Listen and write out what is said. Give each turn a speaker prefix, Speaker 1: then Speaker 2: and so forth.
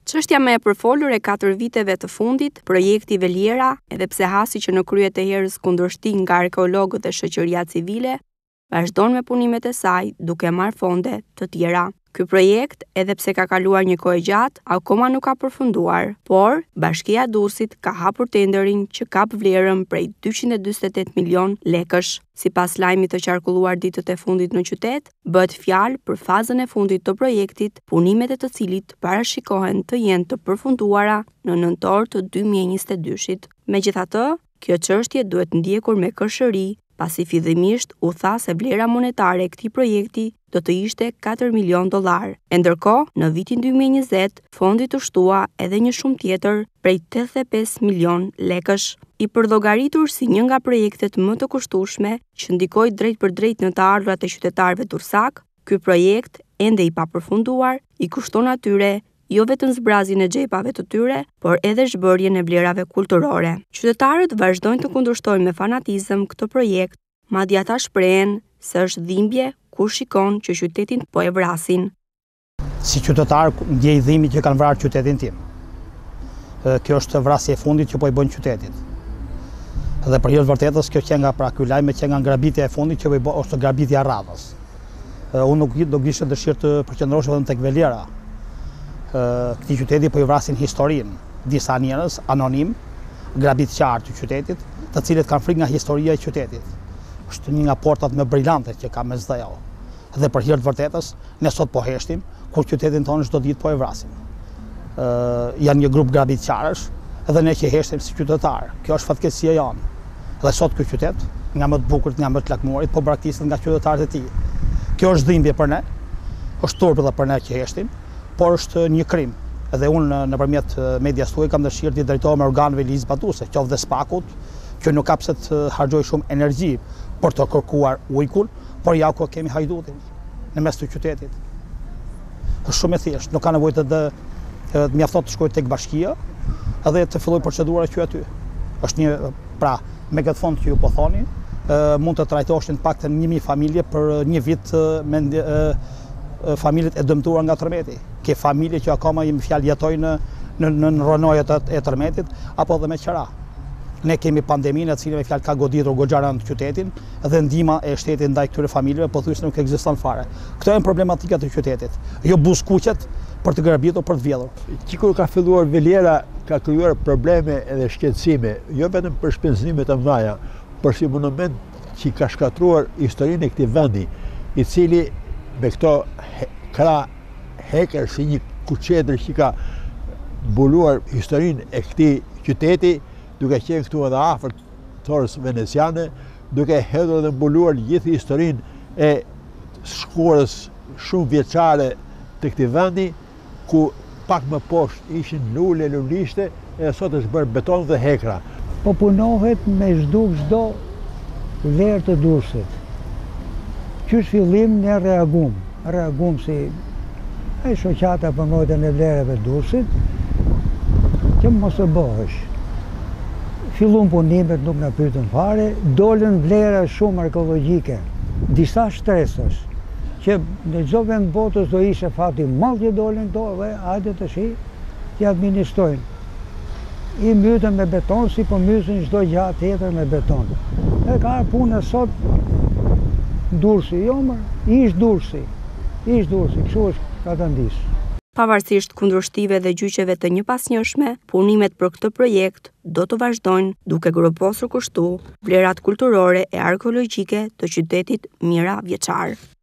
Speaker 1: Çështja më e përfolur e 4 viteve të fundit, projekti Veliera, edhe pse hasi që në krye të herës kundërshtim nga arkeologët dhe shoqëria civile, vazhdon me punimet e saj duke marrë fonde të tjera. Ky projekt, edhe pse ka kaluar një kohë gjatë, akoma nuk ka përfunduar, por Bashkia e Durrësit ka hapur tenderin që kap vlerën prej 248 milion lekësh. Sipas lajmit të qarkulluar ditët e fundit në qytet, bëhet fjalë për fazën e fundit të projektit, punimet e të cilit parashikohen të jenë të përfunduara në nëntor të 2022-shit. Megjithatë, kjo çështje duhet ndjekur me kërshëri, pasi fillimisht u tha se vlera monetare e këtij projekti do të ishte 4 milion dollar. E ndërkohë, në vitin 2020, fondi të shtua edhe një shumë tjetër prej 85 milion lekësh, i përllogaritur si një nga projektet më të kushtueshme që ndikoi drejt për drejt në të ardhurat e qytetarëve durrësak. Ky projekt, ende i papërfunduar, i kushton atyre jo vetëm zbrazjen e xhepave të tyre, por edhe zhbërjen e vlerave kulturore. Qytetarët vazhdojnë të kundërshtojnë me fanatizëm këtë projekt, madje ata shprehen se është dhimbje kur shikon që qytetin po e vrasin.
Speaker 2: Si qytetar ndjej dhimbje që kanë vrarë qytetin tim. Kjo është vrasje e fundit që po i bën qytetit. Dhe për hir të vërtetës kjo që nga ky lajm që nga grabitja e fundit që po i bën është grabitja e radhës. Unë nuk do kisha dëshirë të përqendrohesh vetëm tek Veliera. Këti qyteti po i vrasin historinë, disa njerëz anonim, grabitqar të qytetit, të cilët kanë frikë nga historia e qytetit. Është një nga portat më brillante që ka mes dhe jo. Dhe për hir të vërtetës, ne sot po heshtim, kur qytetin tonë çdo ditë po e vrasin. Janë një grup grabitqarësh, edhe ne që heshtim si qytetar. Kjo është fatkeqësia jonë. Dhe sot ky qytet, nga më të bukurit, nga më të lakmuarit, po braktiset nga qytetarët e tij. Kjo është dhimbje për ne, është turp edhe për ne që heshtim, por është një krim. Edhe unë nëpërmjet medias tuaj kam dëshirë të drejtohem organeve ligjzbatuese, qoftë dhe SPAK-ut, që nuk ka pse të harxoj shumë energji për të kërkuar ujkun, por ja ku kemi hajdutin në mes të qytetit. Është shumë e thjeshtë, nuk ka nevojë të mjafton të shkoj tek bashkia edhe të filloj procedura që aty. Është një, pra, me këtë fond që ju po thoni, mund të trajtoheshin paktën 1000 familje për një vit me familjet e dëmtuara nga tërmeti. Ke familje që akoma jemi fjalë jetojnë në rronojat e tërmetit, apo dhe me qera. Ne kemi pandeminë e cila me fjalë ka goditur goxharan të qytetin dhe ndihma e shtetit ndaj këtyre familjeve pothuajse nuk ekziston fare. Këto janë problematikat e qytetit, jo buzëkuqet për të grabitur, për të vjedhur.
Speaker 3: Kur ka filluar Veliera, ka krijuar probleme edhe shqetësime, jo vetëm për shpenzime të mëdha, por si monument që ka shkatruar historinë e këtij vendi, i cili me këto krah heker si një kuçetër që ka mbuluar historinë e këtij qyteti, duke qenë këtu edhe afër torës veneciane, duke hedhur dhe mbuluar gjithë historinë e shkuarës shumë vjeçare të këtij vendi, ku pak më poshtë ishin lule, lulishte, e sot është bërë beton dhe hekra.
Speaker 4: Po punohet me zhduk çdo vlerë të Durrësit. Qysh fillim ne reagum si e shoqata për mbrojtjen e vlerave të Durrësit, që mos e bëhesh. Fillon punimet, nuk na pyetën fare, dolën vlera shumë arkeologjike, disa shtresës, që në çdo vend botës do ishte fati madh që dolën to, dhe hajde tash t'i administrojnë. I mbytën me beton si po mysin çdo gjë tjetër me beton. E ka punë sot Durrësi, jo më, ish Durrësi, kështu është ka të ndisë.
Speaker 1: Pavarësisht kundërshtive dhe gjyqeve të njëpasnjëshme, punimet për këtë projekt do të vazhdojnë duke gruposur kushtu vlerat kulturore e arkeologjike të qytetit Mira Vjeçar.